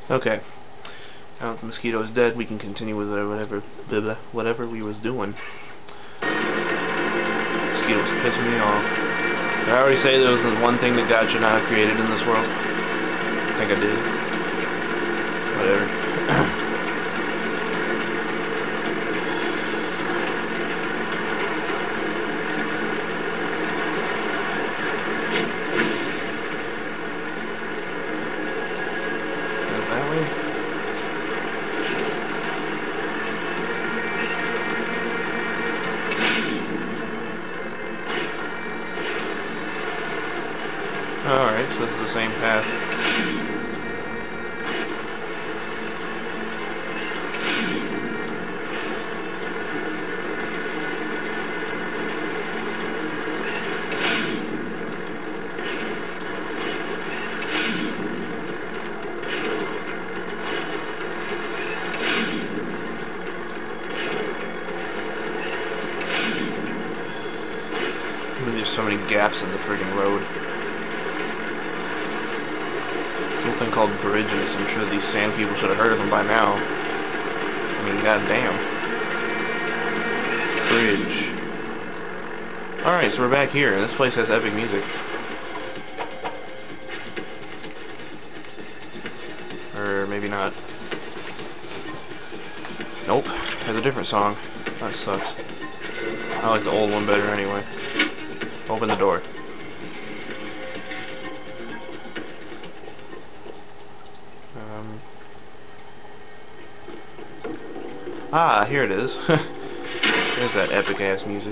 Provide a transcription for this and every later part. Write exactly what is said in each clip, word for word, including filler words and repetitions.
Okay. Now that the mosquito is dead, we can continue with whatever blah, blah, whatever we was doing. Mosquito was pissing me off. Did I already say there was the one thing that God should not have created in this world? I think I did. Whatever. That way? Alright, so this is the same path. There's so many gaps in the friggin' road. Little thing called bridges. I'm sure these sand people should have heard of them by now. I mean, goddamn. Bridge. Alright, so we're back here, and this place has epic music. Or maybe not. Nope, has a different song. That sucks. I like the old one better anyway. Open the door. Um. Ah, here it is. There's that epic ass music.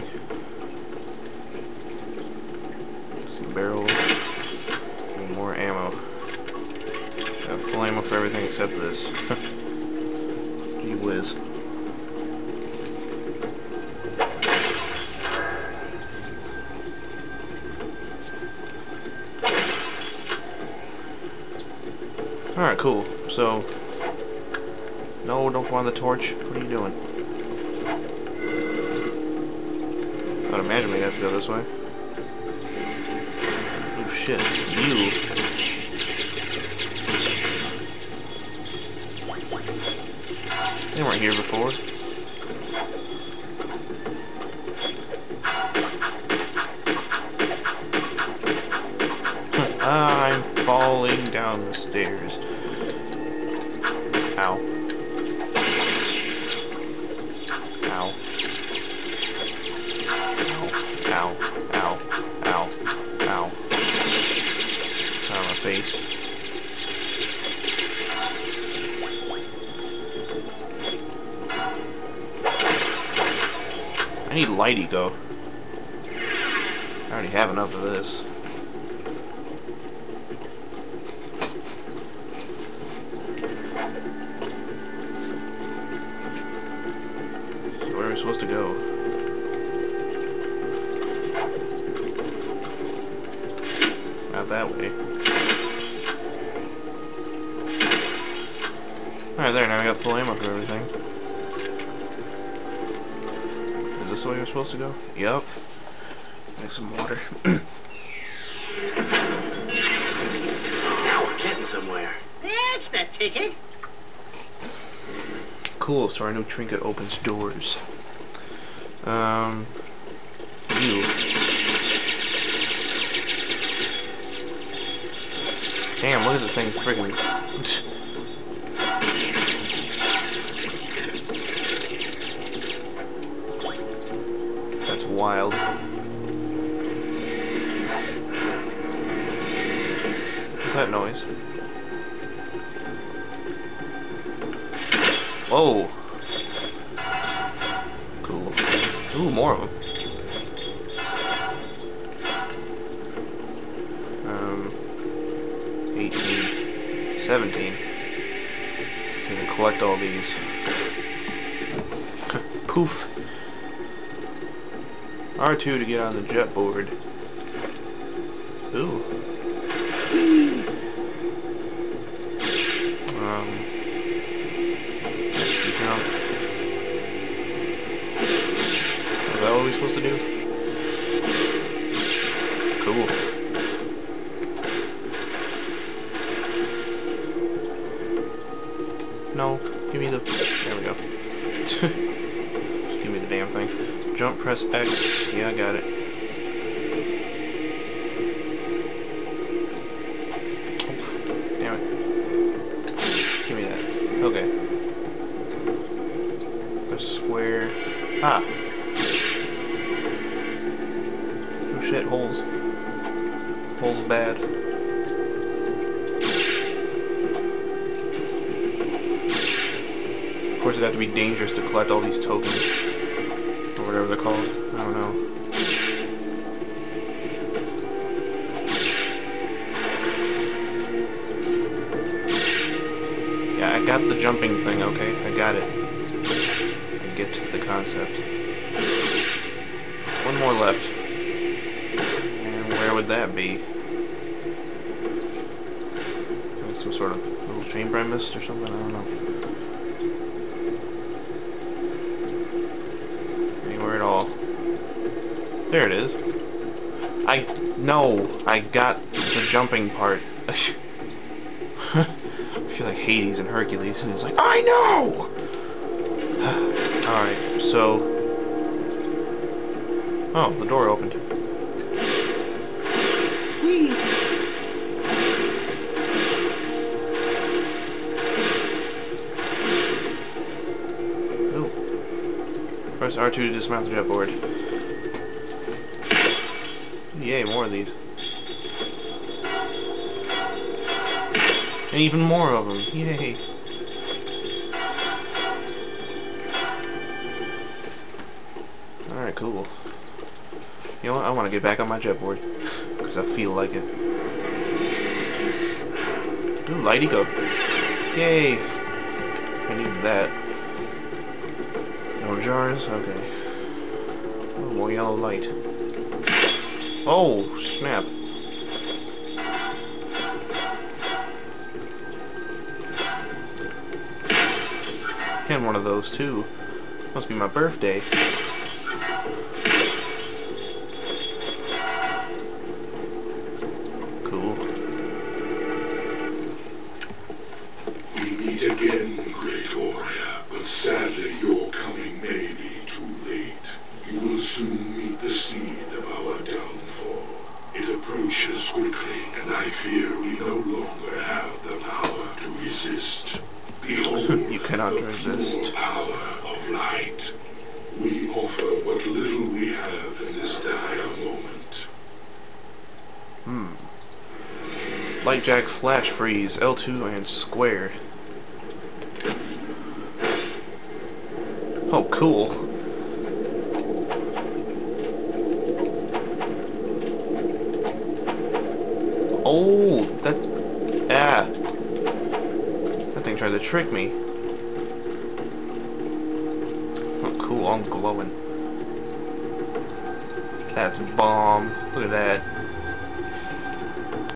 Some barrels. And more ammo. Got full ammo for everything except this. Gee whiz. Alright, cool. So, no, don't go on the torch. What are you doing? I'd imagine we have to go this way. Oh shit, you. They weren't here before. I'm falling down the stairs. Ow. Ow. Ow. Ow. Ow. Ow. On my face. I need light eco. I already have enough of this. Where are we supposed to go? Not that way. Alright, there, now we got full ammo for everything. Is this the way we're supposed to go? Yup. Make some water. Now we're getting somewhere. That's the ticket. Cool, so our new trinket opens doors. Um, you. Damn, look at the thing's friggin'. That's wild. What's that noise? Whoa. Cool. Ooh, more of them. Um, eighteen, seventeen. So we can collect all these. Poof. R two to get on the jet board. Ooh. Um. Jump. Is that what we're supposed to do? Cool. No, give me the... There we go. Just give me the damn thing. Jump, press X. Yeah, I got it. Oh, damn it. Give me that. Okay. Press square. Ah! Oh shit, holes. Holes bad. Of course, it'd have to be dangerous to collect all these tokens. Or whatever they're called. I don't know. Yeah, I got the jumping thing, okay? I got it. I get the concept. One more left. And where would that be? Some sort of little chamber I missed or something? I don't know. Anywhere at all. There it is. I... No! I got the jumping part. I feel like Hades and Hercules, and he's like, I know! Alright, so... Oh, the door opened. Whee! Ooh. Press R two to dismount the jetboard. Yay, more of these. And even more of them. Yay. Alright, cool. You know what? I want to get back on my jetboard. Because I feel like it. Ooh, lighty go. Yay! I needed that. No jars? Okay. Ooh, more yellow light. Oh, snap. And one of those too. Must be my birthday. Cool. We meet again, great warrior, but sadly your coming may be too late. You will soon meet the seed of our downfall. It approaches quickly, and I fear we no longer have the power to resist. Behold, you cannot the resist. pure power of light. We offer what little we have in this dire moment. Hmm. Light jack, flash freeze, L two and square. Oh, cool. Oh, that... Ah. That thing tried to trick me. Oh, cool, I'm glowing. That's bomb. Look at that.